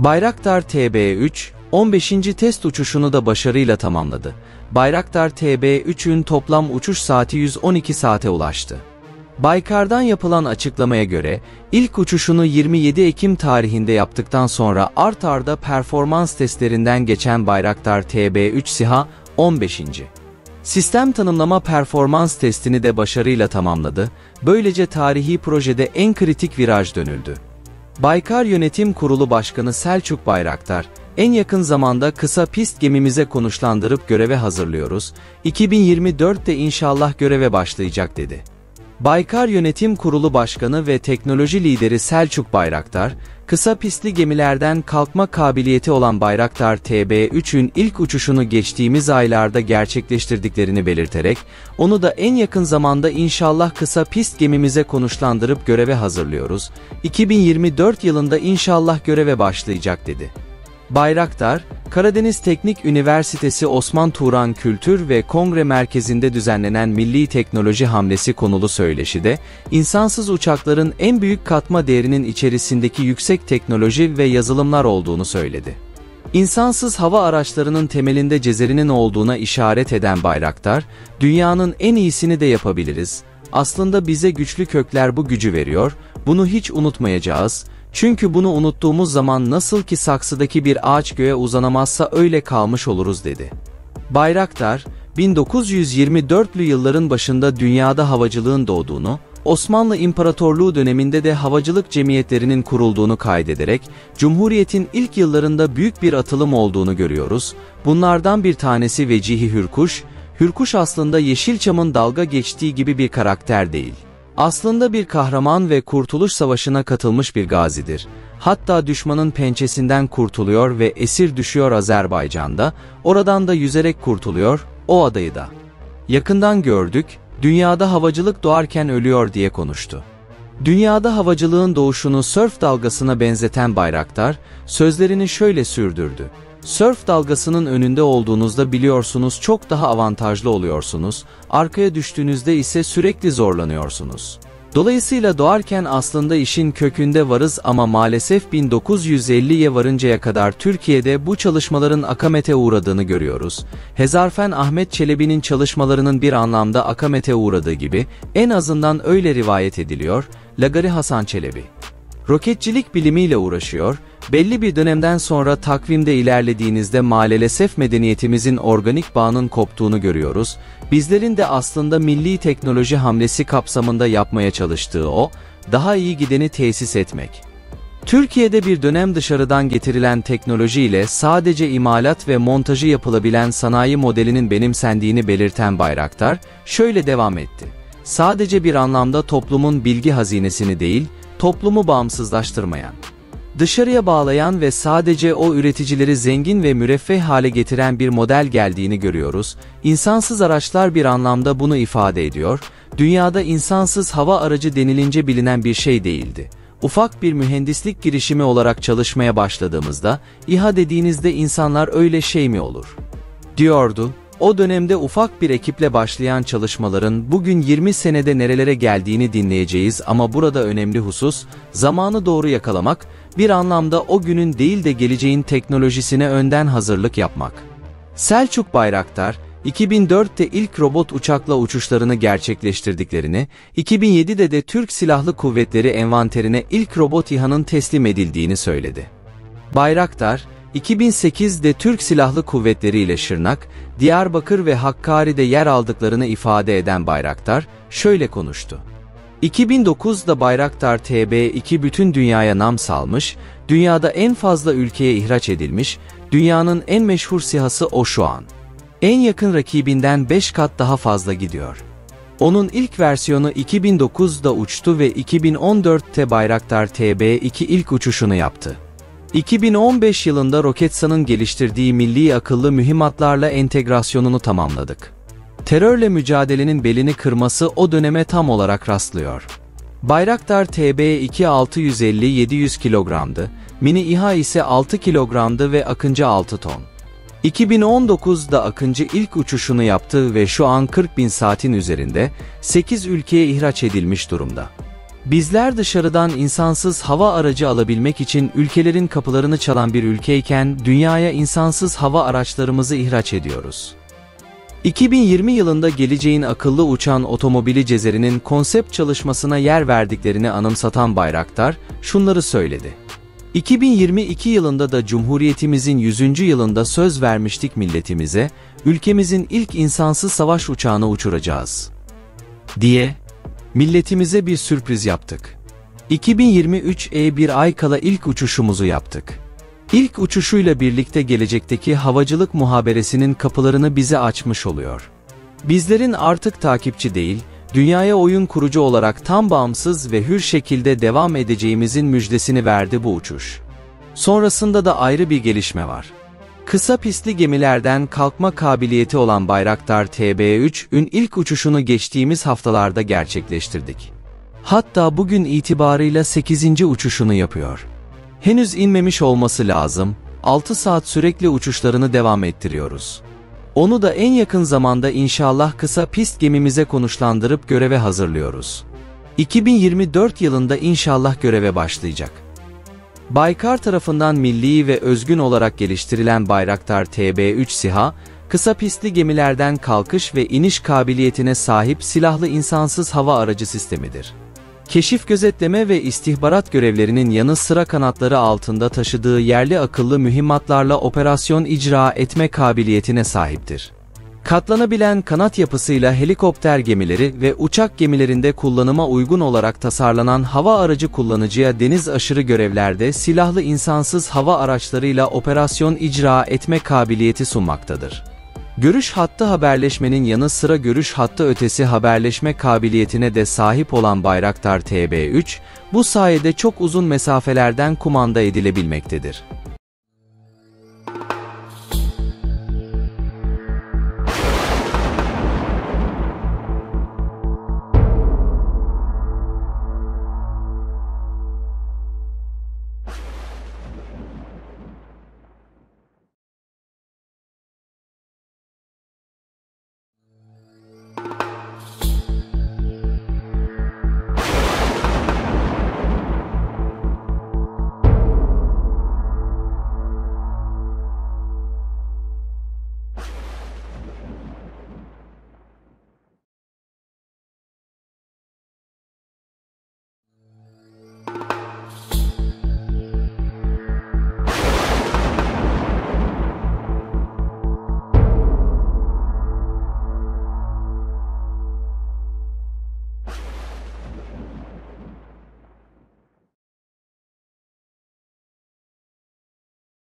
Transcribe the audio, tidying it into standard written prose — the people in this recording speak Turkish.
Bayraktar TB3, 15. test uçuşunu da başarıyla tamamladı. Bayraktar TB3'ün toplam uçuş saati 112 saate ulaştı. Baykar'dan yapılan açıklamaya göre, ilk uçuşunu 27 Ekim tarihinde yaptıktan sonra art arda performans testlerinden geçen Bayraktar TB3 SİHA, 15. Sistem tanımlama performans testini de başarıyla tamamladı, böylece tarihi projede en kritik viraj dönüldü. Baykar Yönetim Kurulu Başkanı Selçuk Bayraktar, en yakın zamanda kısa pist gemimize konuşlandırıp göreve hazırlıyoruz, 2024'te inşallah göreve başlayacak dedi. Baykar Yönetim Kurulu Başkanı ve teknoloji lideri Selçuk Bayraktar, kısa pistli gemilerden kalkma kabiliyeti olan Bayraktar TB3'ün ilk uçuşunu geçtiğimiz aylarda gerçekleştirdiklerini belirterek, onu da en yakın zamanda inşallah kısa pist gemimize konuşlandırıp göreve hazırlıyoruz, 2024 yılında inşallah göreve başlayacak dedi. Bayraktar, Karadeniz Teknik Üniversitesi Osman Turan Kültür ve Kongre Merkezi'nde düzenlenen Milli Teknoloji Hamlesi konulu söyleşide, insansız uçakların en büyük katma değerinin içerisindeki yüksek teknoloji ve yazılımlar olduğunu söyledi. İnsansız hava araçlarının temelinde Cezeri'nin olduğuna işaret eden Bayraktar, dünyanın en iyisini de yapabiliriz. Aslında bize güçlü kökler bu gücü veriyor, bunu hiç unutmayacağız. Çünkü bunu unuttuğumuz zaman nasıl ki saksıdaki bir ağaç göğe uzanamazsa öyle kalmış oluruz dedi. Bayraktar, 1924'lü yılların başında dünyada havacılığın doğduğunu, Osmanlı İmparatorluğu döneminde de havacılık cemiyetlerinin kurulduğunu kaydederek, Cumhuriyet'in ilk yıllarında büyük bir atılım olduğunu görüyoruz. Bunlardan bir tanesi Vecihi Hürkuş. Hürkuş aslında Yeşilçam'ın dalga geçtiği gibi bir karakter değil. Aslında bir kahraman ve Kurtuluş Savaşı'na katılmış bir gazidir. Hatta düşmanın pençesinden kurtuluyor ve esir düşüyor Azerbaycan'da, oradan da yüzerek kurtuluyor, o adayı da. Yakından gördük, dünyada havacılık doğarken ölüyor diye konuştu. Dünyada havacılığın doğuşunu sörf dalgasına benzeten Bayraktar, sözlerini şöyle sürdürdü. Sörf dalgasının önünde olduğunuzda biliyorsunuz çok daha avantajlı oluyorsunuz, arkaya düştüğünüzde ise sürekli zorlanıyorsunuz. Dolayısıyla doğarken aslında işin kökünde varız ama maalesef 1950'ye varıncaya kadar Türkiye'de bu çalışmaların akamete uğradığını görüyoruz. Hezarfen Ahmet Çelebi'nin çalışmalarının bir anlamda akamete uğradığı gibi, en azından öyle rivayet ediliyor, Lagari Hasan Çelebi roketçilik bilimiyle uğraşıyor, belli bir dönemden sonra takvimde ilerlediğinizde maalesef medeniyetimizin organik bağının koptuğunu görüyoruz. Bizlerin de aslında milli teknoloji hamlesi kapsamında yapmaya çalıştığı o, daha iyi gideni tesis etmek. Türkiye'de bir dönem dışarıdan getirilen teknolojiyle sadece imalat ve montajı yapılabilen sanayi modelinin benimsendiğini belirten Bayraktar, şöyle devam etti. Sadece bir anlamda toplumun bilgi hazinesini değil, toplumu bağımsızlaştırmayan, dışarıya bağlayan ve sadece o üreticileri zengin ve müreffeh hale getiren bir model geldiğini görüyoruz. İnsansız araçlar bir anlamda bunu ifade ediyor. Dünyada insansız hava aracı denilince bilinen bir şey değildi. Ufak bir mühendislik girişimi olarak çalışmaya başladığımızda, İHA dediğinizde insanlar öyle şey mi olur diyordu. O dönemde ufak bir ekiple başlayan çalışmaların bugün 20 senede nerelere geldiğini dinleyeceğiz ama burada önemli husus, zamanı doğru yakalamak, bir anlamda o günün değil de geleceğin teknolojisine önden hazırlık yapmak. Selçuk Bayraktar, 2004'te ilk robot uçakla uçuşlarını gerçekleştirdiklerini, 2007'de de Türk Silahlı Kuvvetleri envanterine ilk robot İHA'nın teslim edildiğini söyledi. Bayraktar, 2008'de Türk Silahlı Kuvvetleri ile Şırnak, Diyarbakır ve Hakkari'de yer aldıklarını ifade eden Bayraktar, şöyle konuştu. 2009'da Bayraktar TB2 bütün dünyaya nam salmış, dünyada en fazla ülkeye ihraç edilmiş, dünyanın en meşhur SİHA'sı o şu an. En yakın rakibinden 5 kat daha fazla gidiyor. Onun ilk versiyonu 2009'da uçtu ve 2014'te Bayraktar TB2 ilk uçuşunu yaptı. 2015 yılında Roketsan'ın geliştirdiği milli akıllı mühimmatlarla entegrasyonunu tamamladık. Terörle mücadelenin belini kırması o döneme tam olarak rastlıyor. Bayraktar TB2 650-700 kilogramdı, Mini İHA ise 6 kilogramdı ve Akıncı 6 ton. 2019'da Akıncı ilk uçuşunu yaptı ve şu an 40.000 saatin üzerinde 8 ülkeye ihraç edilmiş durumda. Bizler dışarıdan insansız hava aracı alabilmek için ülkelerin kapılarını çalan bir ülkeyken dünyaya insansız hava araçlarımızı ihraç ediyoruz. 2020 yılında geleceğin akıllı uçan otomobili Cezeri'nin konsept çalışmasına yer verdiklerini anımsatan Bayraktar şunları söyledi. 2022 yılında da Cumhuriyetimizin 100. yılında söz vermiştik milletimize, ülkemizin ilk insansız savaş uçağını uçuracağız diye milletimize bir sürpriz yaptık. 2023'e bir ay kala ilk uçuşumuzu yaptık. İlk uçuşuyla birlikte gelecekteki havacılık muhaberesinin kapılarını bize açmış oluyor. Bizlerin artık takipçi değil, dünyaya oyun kurucu olarak tam bağımsız ve hür şekilde devam edeceğimizin müjdesini verdi bu uçuş. Sonrasında da ayrı bir gelişme var. Kısa pistli gemilerden kalkma kabiliyeti olan Bayraktar TB3'ün ilk uçuşunu geçtiğimiz haftalarda gerçekleştirdik. Hatta bugün itibarıyla 8. uçuşunu yapıyor. Henüz inmemiş olması lazım, 6 saat sürekli uçuşlarını devam ettiriyoruz. Onu da en yakın zamanda inşallah kısa pist gemimize konuşlandırıp göreve hazırlıyoruz. 2024 yılında inşallah göreve başlayacak. Baykar tarafından milli ve özgün olarak geliştirilen Bayraktar TB3 SİHA, kısa pistli gemilerden kalkış ve iniş kabiliyetine sahip silahlı insansız hava aracı sistemidir. Keşif, gözetleme ve istihbarat görevlerinin yanı sıra kanatları altında taşıdığı yerli akıllı mühimmatlarla operasyon icra etme kabiliyetine sahiptir. Katlanabilen kanat yapısıyla helikopter gemileri ve uçak gemilerinde kullanıma uygun olarak tasarlanan hava aracı kullanıcıya deniz aşırı görevlerde silahlı insansız hava araçlarıyla operasyon icra etme kabiliyeti sunmaktadır. Görüş hattı haberleşmenin yanı sıra görüş hattı ötesi haberleşme kabiliyetine de sahip olan Bayraktar TB3, bu sayede çok uzun mesafelerden kumanda edilebilmektedir.